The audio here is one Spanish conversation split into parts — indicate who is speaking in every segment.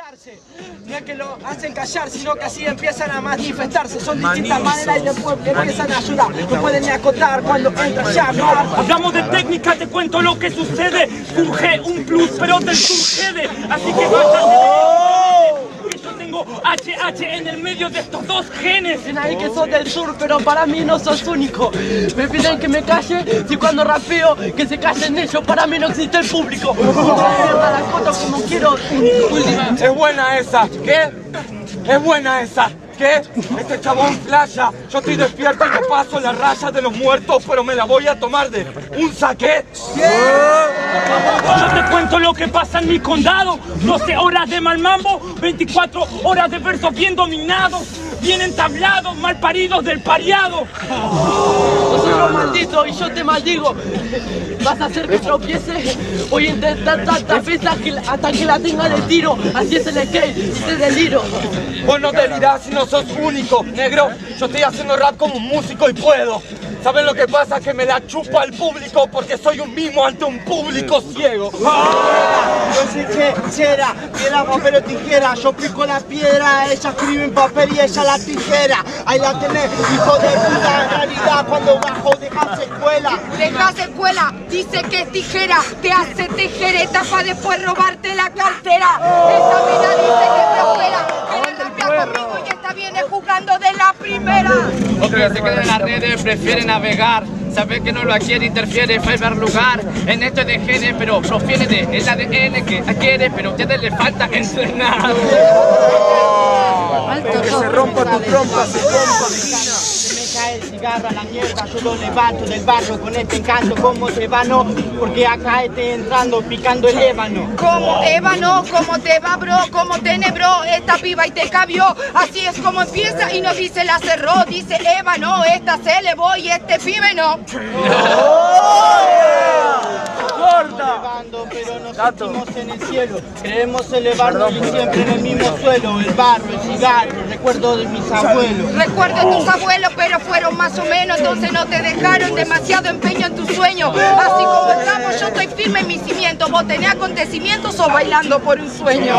Speaker 1: No es que lo hacen callar, sino que así empiezan a manifestarse. Son distintas maneras y después empiezan a ayudar. No pueden ni acotar cuando entra ya.
Speaker 2: Hablamos de técnica, te cuento lo que sucede. Surge un plus, pero te sucede. Así que basta de... Yo tengo HH en el medio de estos dos genes.
Speaker 1: Dicen ahí que sos del sur, pero para mí no sos único. Me piden que me calle, si cuando rapeo que se callen ellos. Para mí no existe el público. Las fotos como quiero.
Speaker 3: Es buena esa, ¿qué? Es buena esa, ¿qué? Este chabón flasha. Yo estoy despierto y no paso la raya de los muertos, pero me la voy a tomar de un saque.
Speaker 2: Yo te cuento lo que pasa en mi condado. 12 horas de mal mambo, 24 horas de versos bien dominados, bien entablados, mal paridos del pareado.
Speaker 1: Nosotros malditos y yo te maldigo. Vas a hacer que tropiece. Voy a intentar tantas veces hasta que la tenga de tiro. Así es el skate y te deliro.
Speaker 3: Vos no delirás si no sos único, negro. Yo estoy haciendo rap como un músico y puedo. ¿Saben lo que pasa? Que me la chupa el público porque soy un mimo ante un público ciego.
Speaker 4: Yo sé que cera, piedra, papel o tijera. Yo pico la piedra, ella escribe en papel y ella la tijera. Ahí la tenés, hijo de puta, en realidad cuando bajo dejas secuela.
Speaker 5: Dejas secuela, dice que es tijera, te hace tijereta para después robarte la cartera. Esta mina dice que te opera, quiere rapear conmigo y esta viene jugando de la primera.
Speaker 6: Otros se quedan en las redes, prefieren navegar. Sabe que no lo quiere, interfiere, fue ver lugar en esto de genes, pero profiere de el ADN que quiere, pero a ustedes les falta entrenar.
Speaker 4: Que se rompa tu trompa, se rompa, divina. Se me cae el cigarro a la mierda, yo lo levanto del barro con este encanto como ébano, porque acá estoy entrando picando el ébano.
Speaker 5: Como ébano, como te va bro, como tenebró, esta piba y te cabió. Así es como empieza y no dice la cerró, dice ébano, esta se elevó y este pibe no.
Speaker 4: Elevando, pero nos sentimos en el cielo. Queremos elevarnos y siempre en el mismo suelo. El barro, el cigarro, recuerdo de mis abuelos.
Speaker 5: Recuerdo de tus abuelos, pero fueron más o menos. Entonces no te dejaron demasiado empeño en tu sueño. Así como estamos, yo estoy firme en mi cimiento. ¿Vos tenés acontecimientos o bailando por un sueño?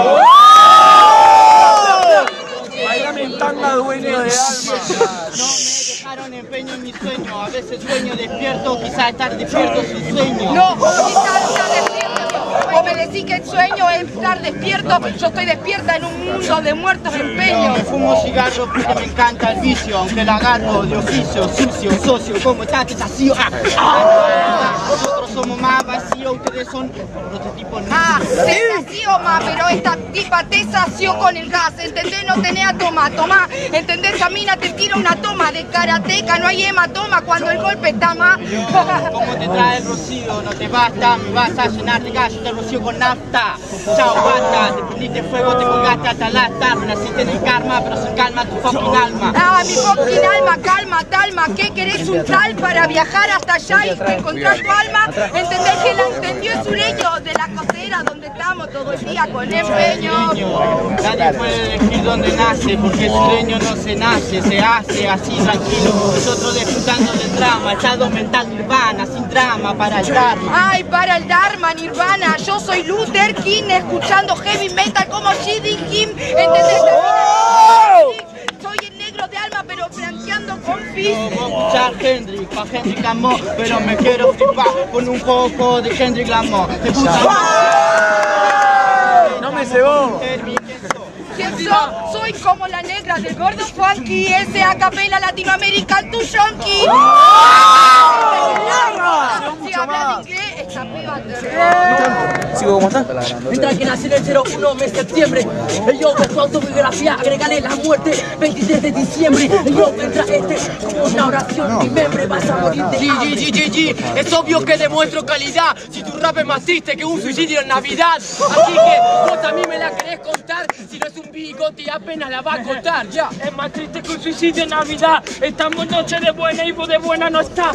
Speaker 4: Bailame en tanga, dueño de alma. No me dejaron empeño en mi sueño. A veces sueño despierto, quizá estar despierto sin sueño.
Speaker 5: No, quizás estar despierto. O me decís que el sueño es estar despierto. Yo estoy despierta en un mundo de muertos empeños.
Speaker 4: Me fumo cigarro porque me encanta el vicio. Aunque la agarro de oficio, sucio, socio, como está tentación. Nosotros somos más vacíos, ustedes son prototipos.
Speaker 5: Te nació más, pero esta tipa te sació con el gas. ¿Entendés? No tenés toma, ¿entendés? Camina, te tira una toma de karateca, no hay hematoma cuando el golpe está más.
Speaker 4: ¿Cómo te trae el rocío? No te basta, me vas a llenar de gas, yo te rocío con nafta. Chao, basta, te prendiste fuego, te colgaste hasta la tarde. Naciste en el karma, pero sin calma tu fucking alma.
Speaker 5: Mi fucking alma, calma, talma. ¿Qué querés un tal para viajar hasta allá y encontrar tu alma? ¿Entendés que la entendió el sureño de la costera donde estamos todo el día con empeño?
Speaker 4: Nadie puede elegir dónde nace, porque el sureño no se nace, se hace así tranquilo. Nosotros disfrutando del drama, estado mental nirvana, sin drama para el dharma.
Speaker 5: Ay, para el dharma, nirvana, yo soy Luther King, escuchando heavy metal como Shidi Kim. ¿Entendés? Soy el negro de alma, pero blanqueando con fizz.
Speaker 4: No voy a escuchar Kendrick, pa' Kendrick Lamar, pero me quiero flipar con un poco de Kendrick Lamar. De puta
Speaker 3: No me cebó.
Speaker 5: ¿Quién soy? Soy como la negra del gordo funky, ese a capela Latinoamerican tu yonki. Si hablas inglés, esta piba te
Speaker 1: ¿Sigo como está? Mientras que nací en el 01 mes de septiembre. El yo con su autobiografía, agregale la muerte 23 de diciembre. El yo entra como una oración, mi membre vas a morir de hambre. Es obvio que demuestro calidad si tu rap es más triste que un suicidio en Navidad. Así que vos a mí me la querés contar. Si no es un bigote apenas la va a contar. Ya.
Speaker 2: Es más triste que un suicidio en Navidad. Estamos noche de buena y vos de buena no está.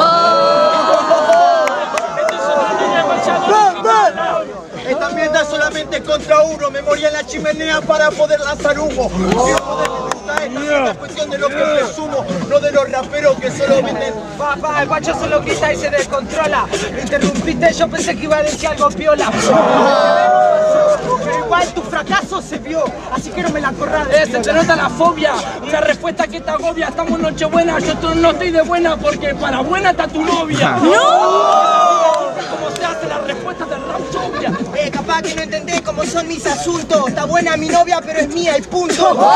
Speaker 4: Esta mierda solamente contra uno, memoria en la chimenea para poder lanzar humo. Es cuestión de lo que presumo, no de los raperos que solo venden.
Speaker 1: Papá, el guacho solo grita y se descontrola. Me interrumpiste, yo pensé que iba a decir algo piola.
Speaker 4: igual tu fracaso se vio, así que no me la corrales.
Speaker 2: Se te nota la fobia, una respuesta que te agobia. Estamos en Nochebuena, yo no estoy de buena porque para buena está tu novia. ¡No! ¿Cómo se hace la respuesta del rap obvia?
Speaker 4: Capaz que no entendés cómo son mis asuntos. Está buena mi novia, pero es mía el punto. Los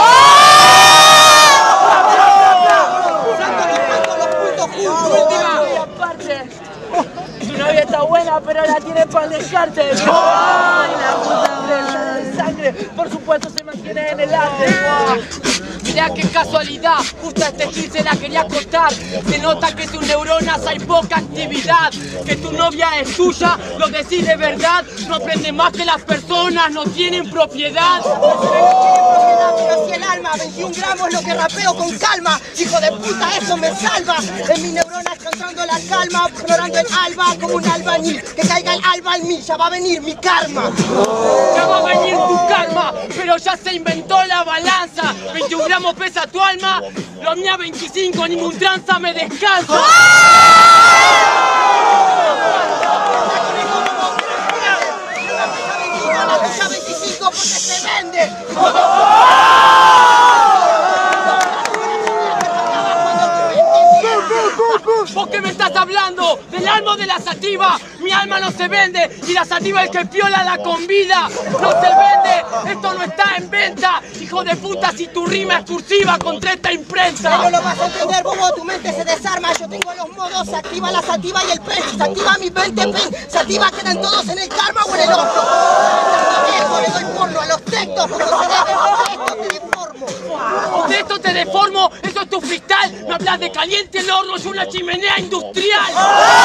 Speaker 4: puntos juntos.
Speaker 1: Y aparte, tu novia está buena, pero la tiene para dejarte. Ay, la puta de sangre, por supuesto se mantiene en el arte.
Speaker 7: Mirá qué casualidad, justo a este gil se la quería contar. Se nota que tus neuronas hay poca actividad. Que tu novia es tuya, lo decís de verdad. No aprende más que las personas, no tienen propiedad.
Speaker 4: Pero si el alma, 21 gramos lo que rapeo con calma. Hijo de puta, eso me salva. En mis neuronas cantando la calma, explorando el alba como un albañil. Que caiga el alba en mí, ya va a venir mi karma.
Speaker 7: Ya va a venir tu karma, pero ya se inventó la balanza. 21 gramos pesa tu alma, lo mía 25, ningún tranza me descansa.
Speaker 4: Ya 25 porque se vende.
Speaker 7: ¿Vos qué me estás hablando? ¿Del alma o de la sativa? Mi alma no se vende y la sativa es que piola la convida. No se vende, esto no está en venta. Hijo de puta, si tu rima es cursiva contra esta imprenta.
Speaker 4: No lo vas a entender, bobo, tu mente se desarma. Yo tengo los modos, se activa la sativa y el pen. Se activa mi 20 pen, se activa, quedan todos en el karma o en el otro. Le doy porno a los textos, como se debe, esto te deformo.
Speaker 7: De esto te deformo, eso es tu freestyle. Me hablas de caliente el horno, es una chimenea industrial.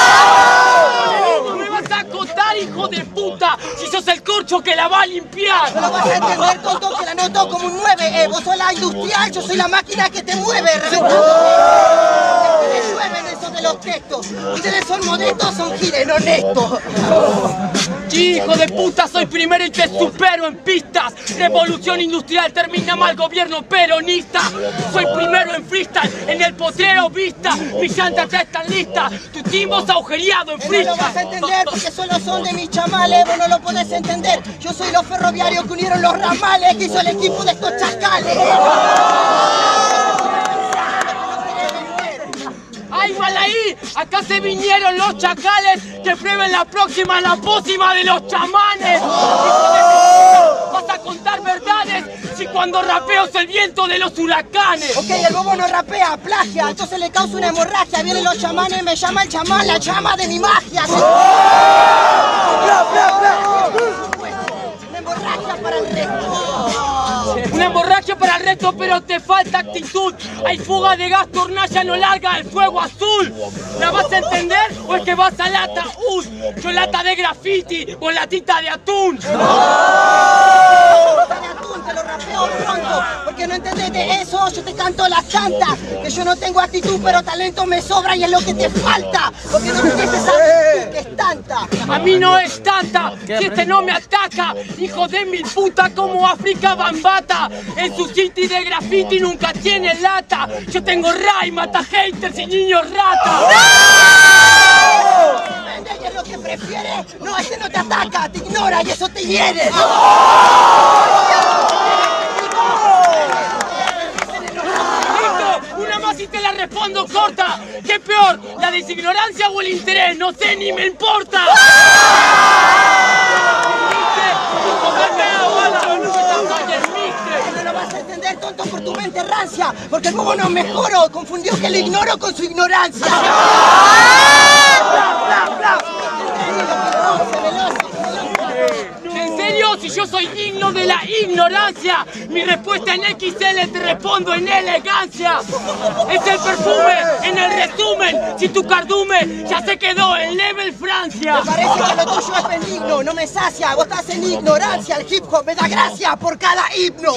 Speaker 7: No me vas a contar, hijo de puta, si sos el corcho que la va a limpiar.
Speaker 4: No lo vas a entender, tonto, que la noto como un 9. Vos sos la industrial, yo soy la máquina que te mueve. Ustedes llueven eso de los textos. Ustedes son modestos, son giles honestos.
Speaker 7: Hijo de puta, soy primero y te supero en pistas. Revolución industrial, termina mal gobierno peronista. Soy primero en freestyle, en el potrero vista. Mis llantas ya están listas, tu timbo está agujereado en
Speaker 4: No lo
Speaker 7: freestyle.
Speaker 4: vas a entender porque solo son de mis chamales. Vos no lo podés entender. Yo soy los ferroviarios que unieron los ramales, que hizo el equipo de estos chacales.
Speaker 7: ¡Ay, Malaí! Acá se vinieron los chacales que prueben la próxima, la pócima de los chamanes. Vas a contar verdades si cuando rapeo es el viento de los huracanes.
Speaker 4: Ok, el bobo no rapea, plagia, entonces le causa una hemorragia. Vienen los chamanes, me llama el chamán, la llama de mi magia. Una hemorragia para el resto.
Speaker 7: Una hemorragia para el resto, pero te falta actitud. Hay fuga de gas, tornalla no larga el fuego azul. ¿La vas a entender o es que vas al ataúd? Yo lata de graffiti o latita de atún.
Speaker 4: Te lo rapeo pronto, porque no entendés de eso, yo te canto la canta. Que yo no tengo actitud, pero talento me sobra y es lo que te falta. Porque no tienes esa actitud que es tanta.
Speaker 7: A mí no es tanta, si este no me ataca. Hijo de mil puta como África Bambata. En su city de graffiti nunca tiene lata. Yo tengo ray, mata haters y niños rata.
Speaker 4: ¿Y es lo que prefieres? No, este no te ataca, te ignora y eso te hiere.
Speaker 7: Una más y te la respondo corta. ¿Qué peor? ¿La designorancia o el interés? No sé ni me importa.
Speaker 4: No lo vas a entender, tonto, por tu mente rancia. Porque el bobo no mejoró, confundió que le ignoro con su ignorancia.
Speaker 7: ¿En serio? Si yo soy digno de la ignorancia, mi respuesta en XL te respondo en elegancia. Es el perfume, en el resumen, si tu cardumen ya se quedó en level Francia.
Speaker 4: Me parece que lo tuyo es benigno, no me sacia, vos estás en ignorancia. El hip hop me da gracia por cada himno.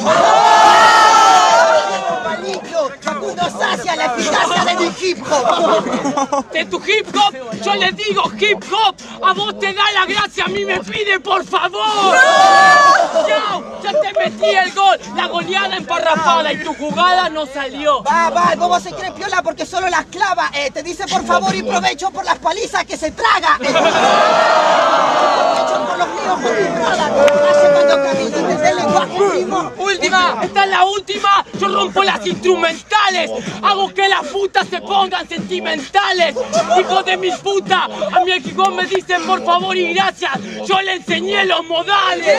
Speaker 4: Maligno, Facundo sacia la eficacia de mi hip hop.
Speaker 7: De tu hip hop, yo le digo hip hop. A vos te da la gracia, a mí me pide por favor. ¡No! Ya te metí aquí el gol, la goleada emparrafada y tu jugada no salió.
Speaker 4: Va, ¿cómo se cree piola? Porque solo las clava. Te dice por favor y provecho por las palizas que se traga. Provecho por los míos con mi roda. Hace cuando camino desde el lenguaje mismo.
Speaker 7: Última, esta es la última. Yo rompo las instrumentales. Hago que las putas se pongan sentimentales. Hijo de mis putas, a mi equipo me dicen por favor y gracias. Yo le enseñé los modales.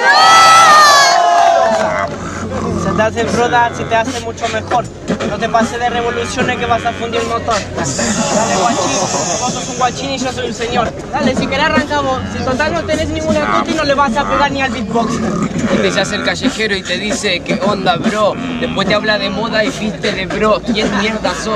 Speaker 4: Se te hace rodar, se te hace mucho mejor. No te pases de revoluciones que vas a fundir el motor. Dale, guachín, vos sos un guachín y yo soy un señor. Dale, si querés arranca vos. Si total no tenés ninguna cota y no le vas a pegar ni al beatbox.
Speaker 6: Este se hace el callejero y te dice ¿qué onda, bro? Después te habla de moda y viste de bro. ¿Quién mierda sos?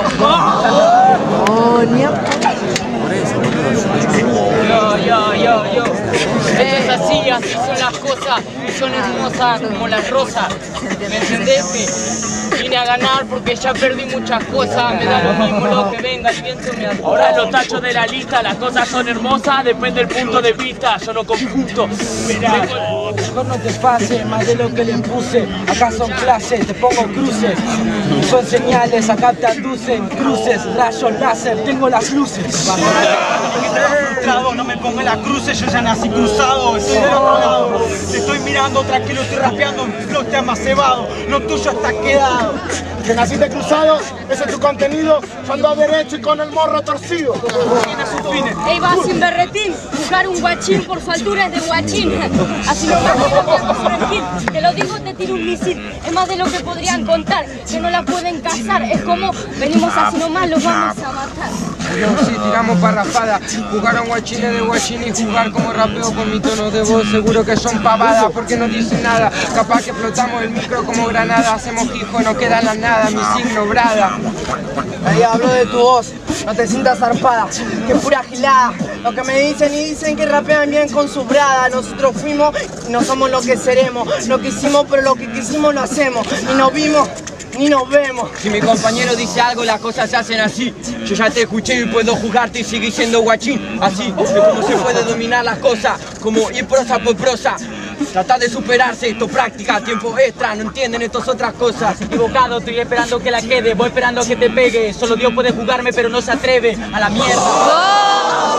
Speaker 6: Yo. Esto es así son las cosas, son hermosas como las rosas. ¿Me entendés? Vine a ganar porque ya perdí muchas cosas, me da lo mismo lo que venga, el viento me arroja.
Speaker 2: Ahora los tachos de la lista, las cosas son hermosas, depende del punto de vista, yo no conjunto.
Speaker 8: Mejor no te pase más de lo que le impuse. Acá son clases, te pongo cruces. Son señales, acá te aducen cruces, rayos láser, tengo las luces.
Speaker 4: No me pongo en las cruces, yo ya nací cruzado. Estoy del otro lado, te estoy mirando, tranquilo, estoy rapeando. En flow te has cebado, lo tuyo está quedado.
Speaker 9: Que naciste cruzado, ese es tu contenido. Yo ando derecho y con el morro torcido.
Speaker 4: Tiene sus fines.
Speaker 5: Ey, va sin berretín, jugar un guachín por su altura es de guachín. Así no me cambiando su skin. Te lo digo, te tiro un misil. Es más de lo que podrían contar, que no la pueden cazar. Es como venimos así nomás, los vamos a matar.
Speaker 8: Sí, tiramos parrafada. Jugar a un guachín de guachín y jugar como rapeo con mi tono de voz. Seguro que son pavadas porque no dicen nada. Capaz que explotamos el micro como granada. Hacemos hijo, no queda la nada. Mi signo brada.
Speaker 4: Ahí hablo de tu voz, no te sientas zarpada, que pura gilada. Lo que me dicen y dicen que rapean bien con su brada. Nosotros fuimos y no somos lo que seremos. Lo que hicimos, pero lo que quisimos lo hacemos. Ni nos vimos, ni nos vemos.
Speaker 6: Si mi compañero dice algo, las cosas se hacen así. Yo ya te escuché y puedo jugarte y seguir siendo guachín. Así es como se puede dominar las cosas, como ir prosa por prosa. Trata de superarse, esto práctica, tiempo extra, no entienden, esto es otras cosas.
Speaker 7: Equivocado, estoy esperando que la quede, voy esperando que te pegue. Solo Dios puede jugarme, pero no se atreve a la mierda.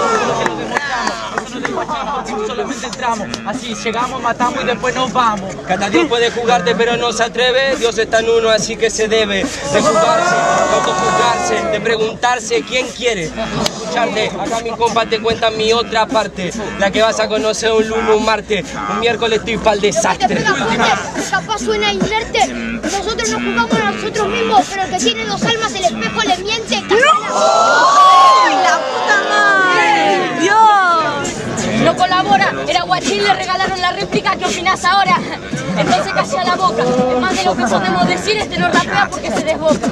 Speaker 7: Solamente entramos, así llegamos, matamos y después nos vamos.
Speaker 6: Cada Dios puede jugarte, pero no se atreve. Dios está en uno, así que se debe de jugarse, de autojuzgarse, de preguntarse quién quiere escucharte. Acá mi compa te cuenta mi otra parte, la que vas a conocer un lunes, un martes, un miércoles estoy pa'l desastre.
Speaker 5: Capaz suena inerte, nosotros nos jugamos a nosotros mismos, pero el que tiene dos almas, el espejo le miente. ¡Ay, la puta madre! ¡Dios! No colabora, era guachín, le regalaron la réplica, ¿qué opinás ahora? Entonces calla la boca, es más de lo que podemos decir, este no rapea porque se desboca.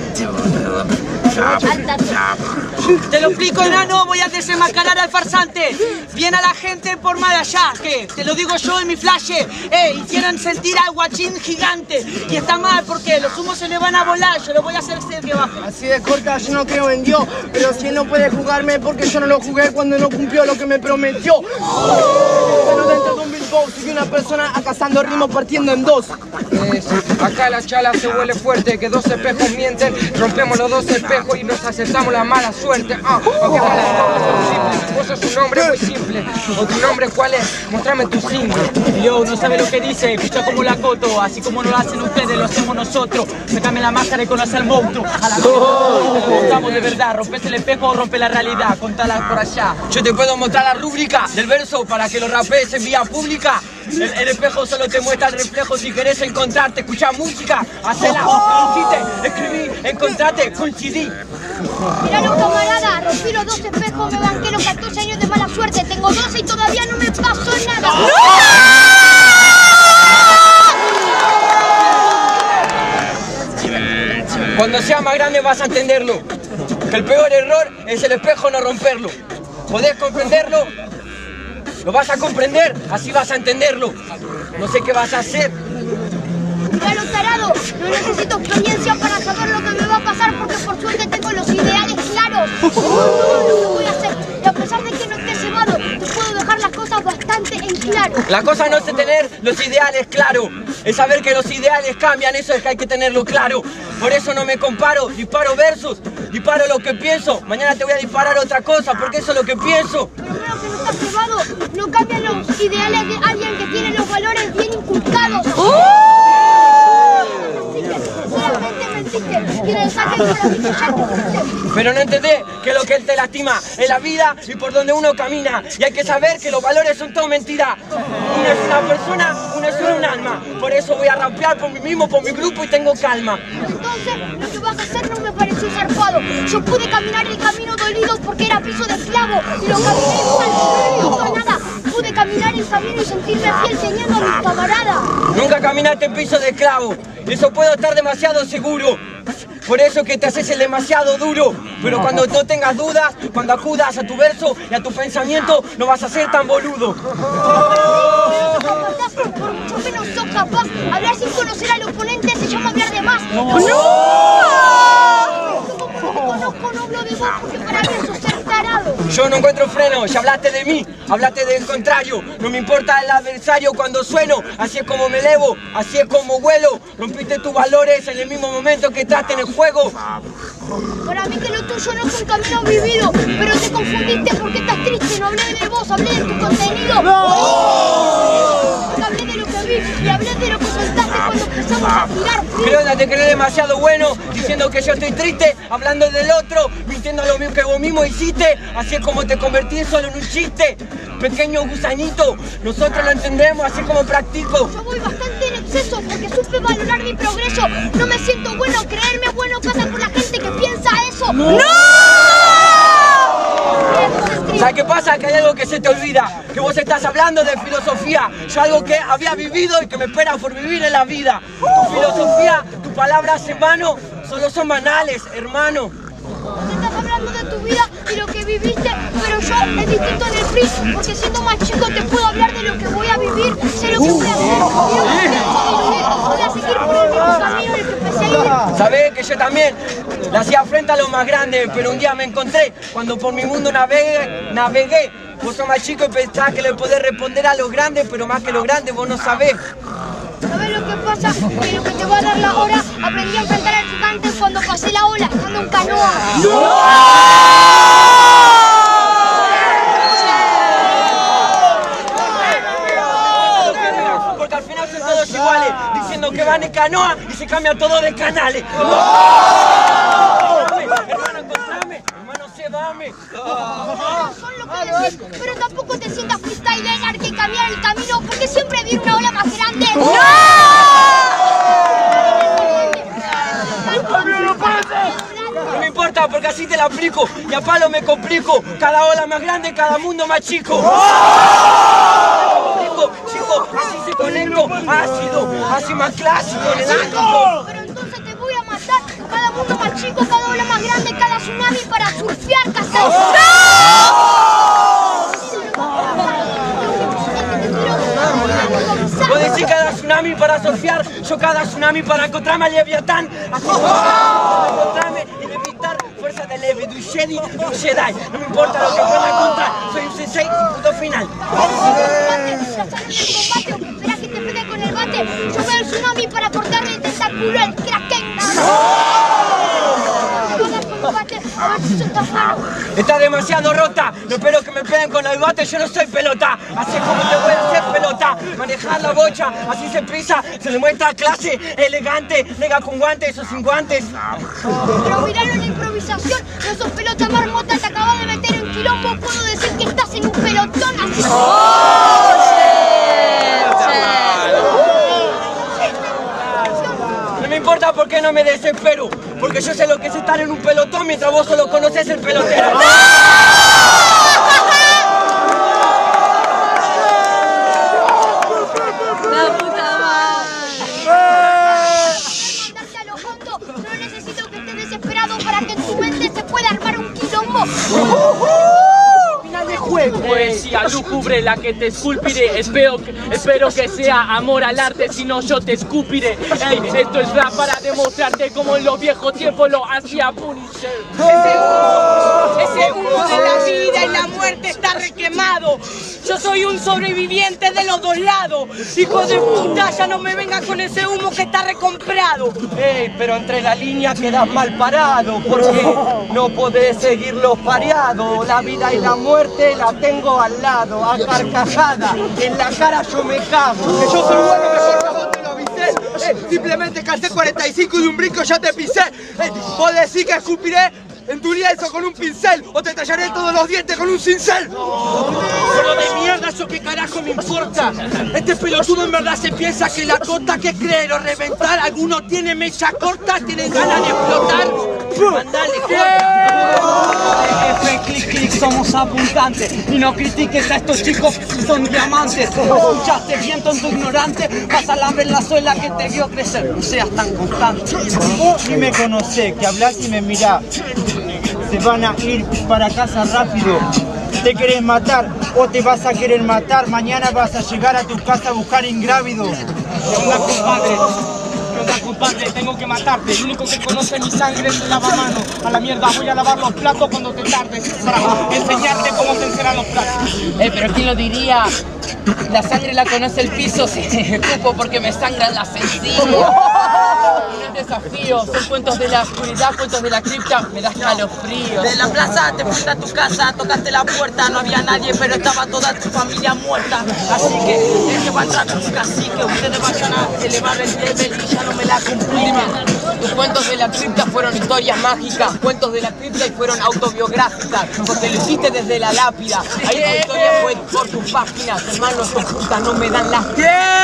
Speaker 4: Te lo explico, enano, voy a desenmascarar al farsante. Viene a la gente por mal allá, que te lo digo yo en mi flash. Hicieron sentir al guachín gigante. Y está mal porque los humos se le van a volar, yo lo voy a hacer que baje. Así de corta, yo no creo en Dios, pero si él no puede jugarme porque yo no lo jugué cuando no cumplió lo que me prometió. Bueno, dentro de un beatbox y una persona cazando ritmos partiendo en dos.
Speaker 8: Acá la chala se huele fuerte, que dos espejos mienten. Rompemos los dos espejos y nos aceptamos la mala suerte. Aunque vos sos un hombre muy simple. ¿O tu nombre cuál es? Mostrame tu símbolo.
Speaker 7: Yo, no sabe lo que dice, escucha como la coto. Así como no lo hacen ustedes, lo hacemos nosotros. Sácame la máscara y conoce al monstruo. A la mostramos de verdad, rompes el espejo o rompe la realidad. Contala por allá.
Speaker 6: Yo te puedo mostrar la rúbrica del verso para que lo rapees en vía pública. El espejo solo te muestra el reflejo. Si querés encontrarte, escuchar música, hacela, producite, escribí, encontrate, coincidí.
Speaker 5: Miralo, camarada, rompí los dos espejos, me banqué los 14 años de mala suerte. Tengo 12 y todavía no me pasó nada.
Speaker 6: Cuando seas más grande vas a entenderlo. Que el peor error es el espejo no romperlo. ¿Podés comprenderlo? ¿Lo vas a comprender? Así vas a entenderlo. No sé qué vas a hacer.
Speaker 5: Claro, tarado, no necesito experiencia para saber lo que me va a pasar porque por suerte tengo los ideales claros. Todo lo que voy a hacer, y a pesar de que no esté cebado, te puedo dejar las cosas bastante
Speaker 10: en claro.
Speaker 6: La cosa no es tener los ideales claros, es saber que los ideales cambian, eso es que hay que tenerlo claro. Por eso no me comparo, disparo versos, disparo lo que pienso. Mañana te voy a disparar otra cosa, porque eso es lo que pienso.
Speaker 10: Pero creo que no está probado, no cambian los ideales de alguien que tiene los valores bien inculcados. Solamente mentiste, y en el saque de la vida ya te fuiste.
Speaker 6: Pero no entendés que lo que él te lastima es la vida y por donde uno camina. Y hay que saber que los valores son todo mentira. Uno es una persona, uno es un alma. Por eso voy a rapear por mí mismo, por mi grupo y tengo calma.
Speaker 10: Entonces, lo que vas a hacer no me pareció zarpado. Yo pude caminar el camino dolido porque era piso de esclavo. Y lo caminé igual, no me gustó nada. Pude caminar el camino y sentirme fiel teniendo a mis camaradas.
Speaker 6: Nunca caminaste en piso de esclavo. Eso puedo estar demasiado seguro. Por eso que te haces el demasiado duro. Pero cuando no tengas dudas, cuando acudas a tu verso y a tu pensamiento, no vas a ser tan boludo.
Speaker 10: Por mucho que no sos capaz, hablar sin conocer al oponente se llama hablar de más. ¡No! Conozco, no hablo de vos porque para mí eso es ser tarado.
Speaker 6: Yo no encuentro freno, ya hablaste de mí, hablaste del contrario. No me importa el adversario cuando sueno, así es como me elevo, así es como vuelo. Rompiste tus valores en el mismo momento que entraste en el juego.
Speaker 10: Para mí que lo tuyo no es un camino vivido, pero te confundiste porque estás triste. No hablé de vos, hablé de tu contenido. Hablé de lo que vi y hablé de lo que soltaste cuando empezamos a tirar.
Speaker 6: Pero onda, te crees demasiado bueno, diciendo que yo estoy triste, hablando del otro, mintiendo lo mismo que vos mismo hiciste. Así es como te convertí solo en un chiste. Pequeño gusanito, nosotros lo entendemos, así como practico.
Speaker 10: Yo voy bastante en exceso porque supe valorar mi progreso. No me siento bueno, creerme bueno pasa por la gente que piensa eso. ¡No!
Speaker 6: ¿Sabes qué pasa? Que hay algo que se te olvida, que vos estás hablando de filosofía. Yo algo que había vivido y que me espera por vivir en la vida. Tu filosofía, tus palabras en vano, solo son banales, hermano.
Speaker 10: Estás hablando de tu vida y lo que viviste, pero yo es distinto en el free, porque siendo más chico te puedo hablar de lo que voy a vivir, sé lo que voy a hacer, y lo que pienso vivir, voy a seguir por el mismo camino en el que empecé a ir.
Speaker 6: Sabés que yo también le hacía frente a lo más grande, pero un día me encontré cuando por mi mundo navegué. Vos sos más chico y pensás que le podés responder a los grandes, pero más que los grandes vos no sabés.
Speaker 10: ¿Sabes lo que pasa? Que lo que te va a dar la hora, aprendí a enfrentar al gigante cuando pasé la ola, estando en canoa.
Speaker 6: Porque al final son todos iguales, diciendo que van en canoa y se cambia todo de canales. Hermano, encontrame, hermano, cebame.
Speaker 10: Son lo que decís, pero tampoco te sientas freestyler, hay que cambiar el camino porque siempre viene una ola más grande.
Speaker 6: No me importa porque así te la aplico y a palo me complico. Cada ola más grande, cada mundo más chico. Chico, así se conecto, ácido, así más clásico en el ámbito.
Speaker 10: Pero entonces te voy a matar, cada mundo más chico, cada ola más grande, cada tsunami para surfear,
Speaker 6: Vos decís cada tsunami para surfear, yo cada tsunami para encontrarme a Leviatán. Así para encontrarme y levitar fuerza de Levi, de un Jedi, de un Jedi. No me importa lo que pueda encontrar, soy un sensei y punto final.
Speaker 10: Espera que te pegue con el bate, yo veo el tsunami para cortarle el tentáculo al Kraken.
Speaker 6: Está demasiado rota, no espero que me peguen con el bate, yo no soy pelota. Así es como te voy a hacer pelota, manejar la bocha, así se prisa, se le muestra clase, elegante, nega con guantes o sin guantes.
Speaker 10: Pero miralo en la improvisación, no sos pelota marmota, te acabas de meter en quilombo, puedo decir que estás en un pelotón así.
Speaker 6: No me importa por qué no me desespero, porque yo sé lo que es estar en un pelotón mientras vos solo conoces el pelotero.
Speaker 10: ¡La puta madre! Mandarte a lo hondo, no necesito que estés desesperado para que en tu mente se pueda armar un quilombo.
Speaker 7: Final de juego. Poesía lúgubre la que te esculpiré. Espero que sea amor al arte, si no yo te escupiré. Ey, esto es rap para demostrarte como en los viejos tiempos lo hacía Punisher. Ese
Speaker 5: Ese humo de la vida y la muerte está requemado. Yo soy un sobreviviente de los dos lados. Hijo de puta, ya no me vengas con ese humo que está recomprado.
Speaker 6: Ey, pero entre la línea quedas mal parado, porque no podés seguirlo pareado. La vida y la muerte la tengo al lado, a carcajada, en la cara yo me cago.
Speaker 4: Que yo soy bueno, mejor que vos te lo avisé. Simplemente calcé 45 y de un brinco ya te pisé. Vos decís que escupiré en tu lienzo con un pincel o te tallaré todos los dientes con un cincel.
Speaker 7: Pero de mierda, ¿eso qué carajo me importa? Este pelotudo en verdad se piensa que la cota que cree o reventar. Alguno tiene mecha corta, tienen ganas de explotar. Mandale,
Speaker 1: F, clic, clic, somos apuntantes. Y no critiques a estos chicos si son diamantes. Escuchaste bien, tonto ignorante. Vas a lamer la suela que te vio crecer. No seas tan constante.
Speaker 11: Vos ni me conocés, que hablás y me mirás. Se van a ir para casa rápido. ¿Te querés matar o te vas a querer matar? Mañana vas a llegar a tu casa a buscar ingrávido.
Speaker 7: ¿Qué onda, compadre? ¿Qué onda, compadre? Tengo que matarte. El único que conoce mi sangre es el lavamanos. A la mierda, voy a lavar los platos cuando te tardes para enseñarte cómo se enceran los platos.
Speaker 12: Pero ¿quién lo diría? La sangre la conoce el piso, si cupo porque me sangran las encías. No es desafío, son cuentos de la oscuridad, cuentos de la cripta, me da escalofrío.
Speaker 1: De la plaza te fuiste a tu casa, tocaste la puerta, no había nadie, pero estaba toda tu familia muerta. Así que este va a entrar tu cacique, ustedes vayan a elevar el level y ya no me la complican.
Speaker 12: Tus cuentos de la cripta fueron historias mágicas, cuentos de la cripta y fueron autobiográficas, porque lo hiciste desde la lápida. Ahí tu historia fue por tus páginas, hermanos de puta no me dan las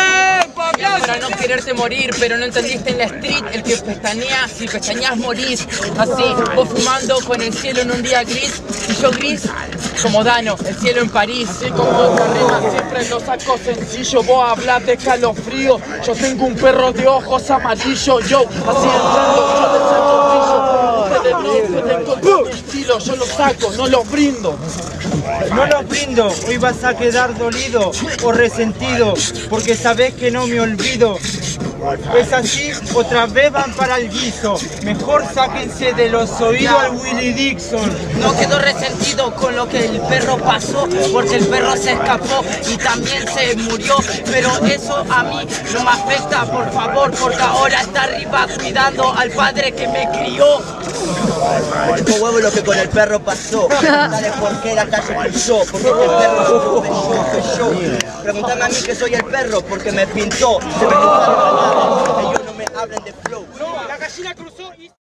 Speaker 12: para no quererte morir, pero no entendiste en la street el que pestañea, si pestañeas morís. Así, vos fumando con el cielo en un día gris, y yo gris como Dano, el cielo en París.
Speaker 7: Así como otra rima, siempre lo saco sencillo. Vos hablas de escalofrío, yo tengo un perro de ojos amarillos. Yo, así entrando, yo desacho brillo. Ustedes no pueden encontrar mi estilo, yo lo saco, no lo brindo.
Speaker 11: No lo brindo, hoy vas a quedar dolido o resentido, porque sabés que no me olvido. Es así, otra vez van para el guiso. Mejor sáquense de los oídos al Willie Dixon.
Speaker 1: No quedó resentido con lo que el perro pasó, porque el perro se escapó y también se murió. Pero eso a mí no me afecta, por favor, porque ahora está arriba cuidando al padre que me crió.
Speaker 4: Tipo huevo lo que con el perro pasó. Preguntale por qué la calle pisó, porque el perro fue yo. Preguntame a mí que soy el perro, porque me pintó. Se me pintaron las manos, que yo no me hablen de flow.
Speaker 7: La gallina cruzó y...